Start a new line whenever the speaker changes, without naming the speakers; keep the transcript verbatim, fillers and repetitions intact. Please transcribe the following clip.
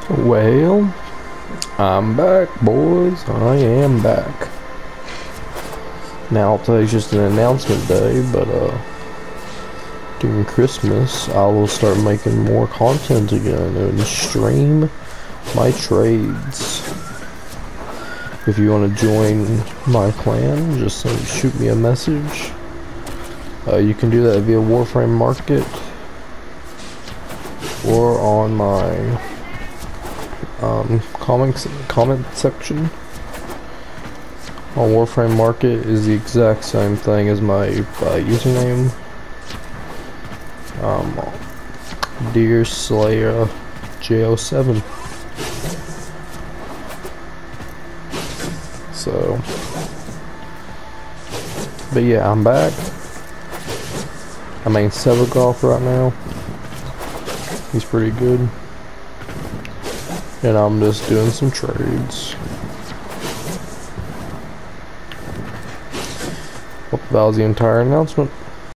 Well, I'm back, boys. I am back. Now, today's just an announcement day, but uh, during Christmas, I will start making more content again and stream my trades. If you want to join my clan, just uh, shoot me a message. Uh, you can do that via Warframe Market or on my um, comics comment section. On Warframe Market is the exact same thing as my uh, username. Um, Deer Slayer J oh seven. So, but yeah, I'm back. I'm main Sevagoth right now. He's pretty good. And I'm just doing some trades. Well, that was the entire announcement.